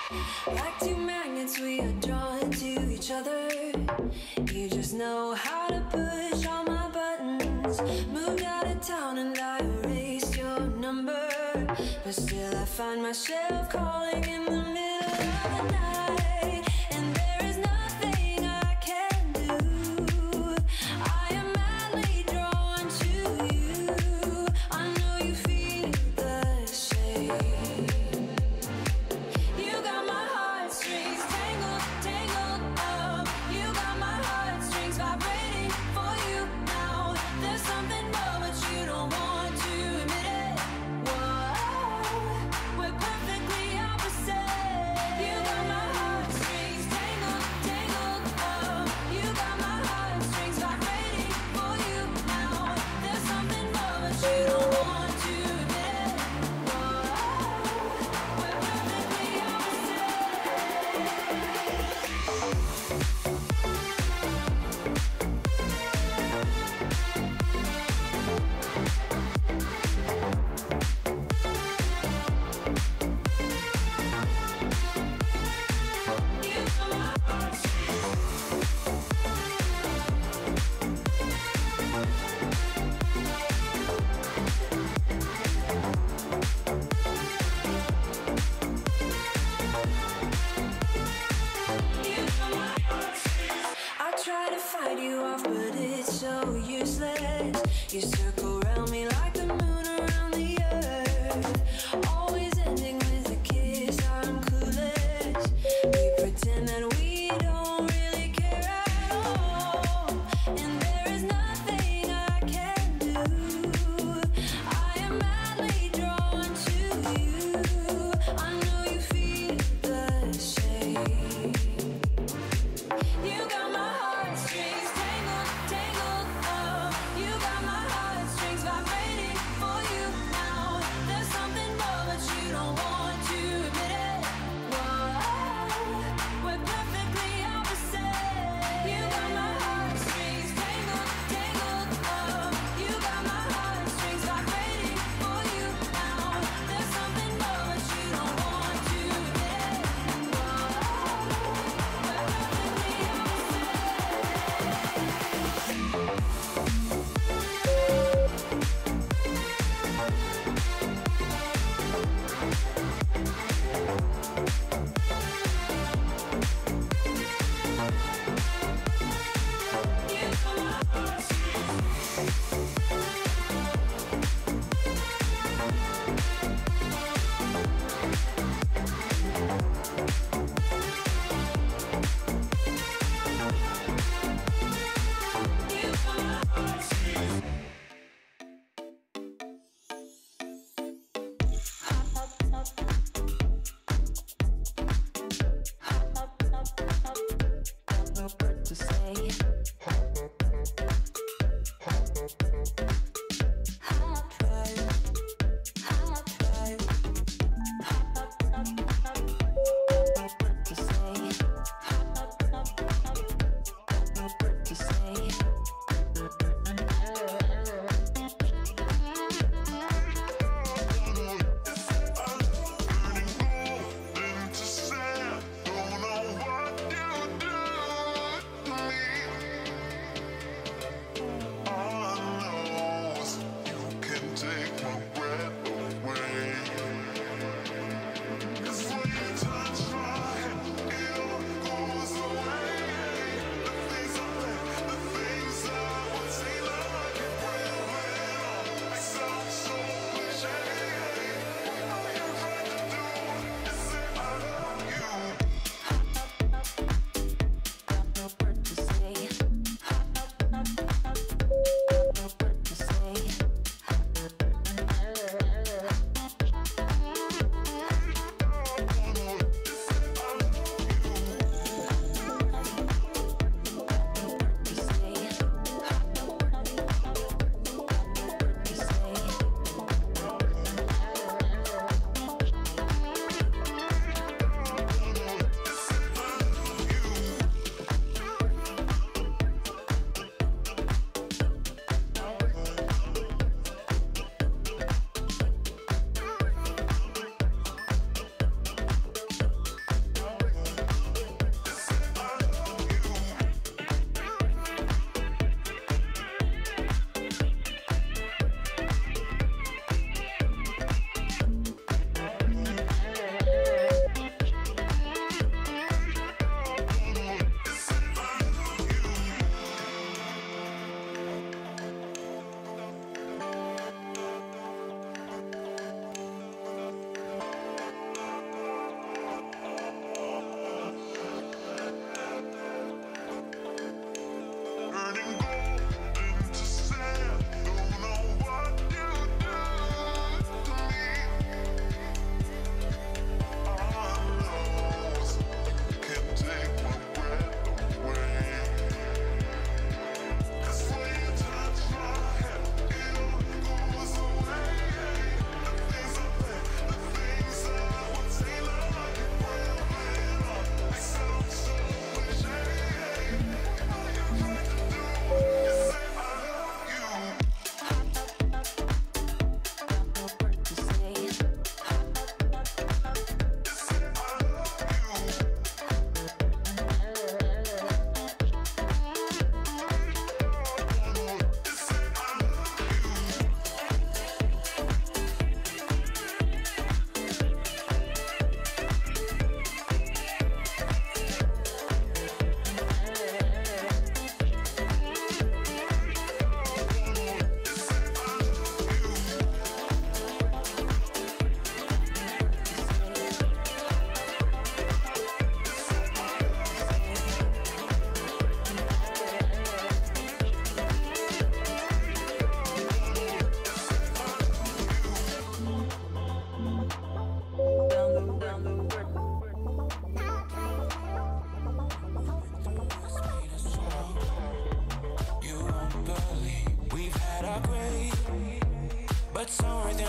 Like two magnets, we are drawn to each other. You just know how to push all my buttons. Moved out of town and I erased your number, but still I find myself calling in the middle of the night. And there is nothing I can do. I am madly drawn to you. I know you feel the same. You got my heartstrings tangled, tangled up. You got my heartstrings vibrating for you now. There's something more, but you don't want to admit it. Whoa, we're perfectly opposite. You got my heartstrings tangled, tangled up. You got my heartstrings vibrating for you now. There's something more, but you don't want to admit it. Whoa, we're perfectly opposite. I try to fight you off, but it's so useless. You circle around me like the moon around the earth, always ending with a kiss. I'm clueless. We pretend that we don't really care at all, and there is nothing I can do. I am madly drawn to you. I know you feel the same. You got my heartstrings tangled, tangled up. You got my heartstrings vibrating for you now. There's something more, but you don't want to admit it. Whoa, we're perfectly opposite. You got my heartstrings tangled, tangled up. You got my heartstrings vibrating for you now. There's something more, but you don't want to admit it. Whoa, we're perfectly to say. I'll try. I'll try. To say. To say.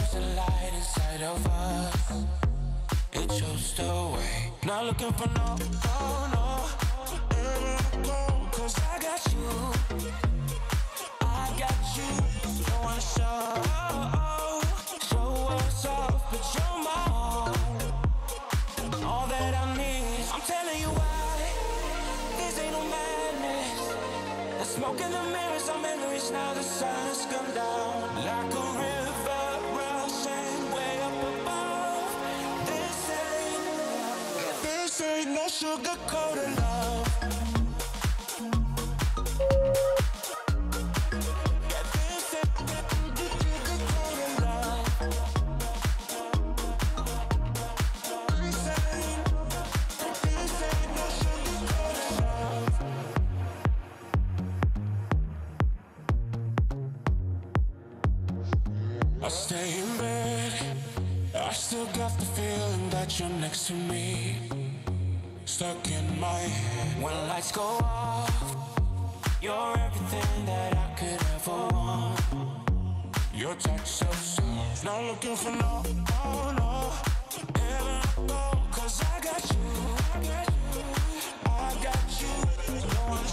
was the light inside of us. It chose the way. Not looking for no, cause I got you. I got you. Don't wanna show us off, but you're my all that I need. I'm telling you why. This ain't no madness. The smoke in the mirrors, our memories. Now the sun's gone down like a river rushing way up above. This ain't no sugar-coated love. I stay in bed, I still got the feeling that you're next to me, stuck in my head. When lights go off, you're everything that I could ever want. Your touch so soft, not looking for no, ever go, cause I got you, I got you. Don't wanna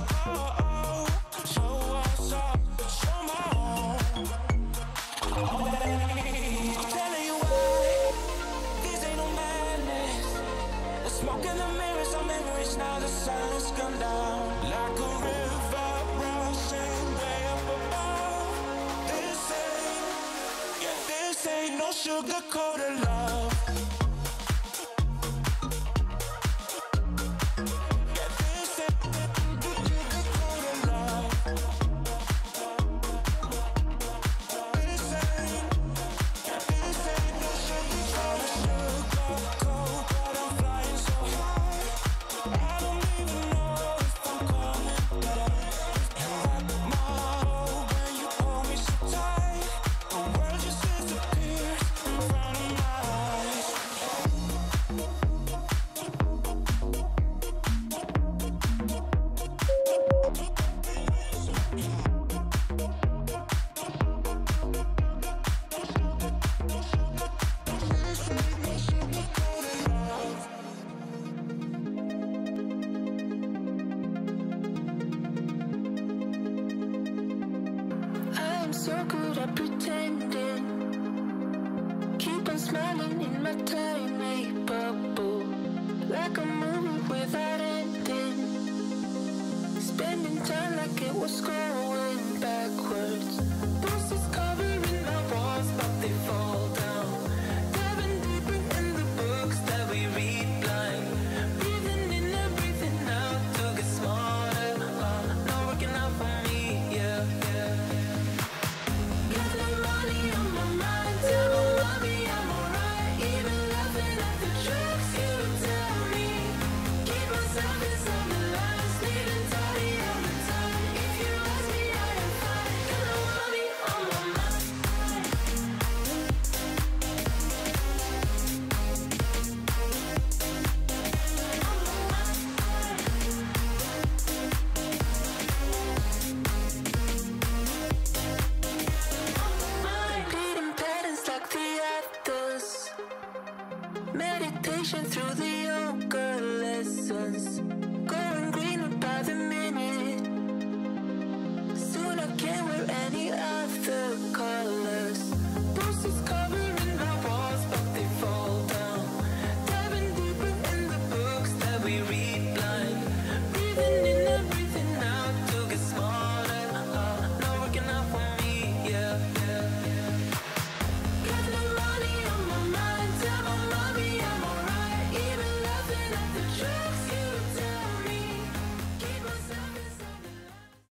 show us up, but you're my own. I'm telling you why. This ain't no madness. The smoke in the mirrors, our memories. Now the sun's gone down like a river rushing way up above. This ain't no sugar-coated love. So good at pretending, keep on smiling in my tiny bubble, like a movie without ending, spending time like it was going backwards. Posters covering my walls, but they fall down, diving deeper in the books that we read blind, breathing in and breathing out to get smarter, not working out for me, yeah. Meditation through the yoga lessons.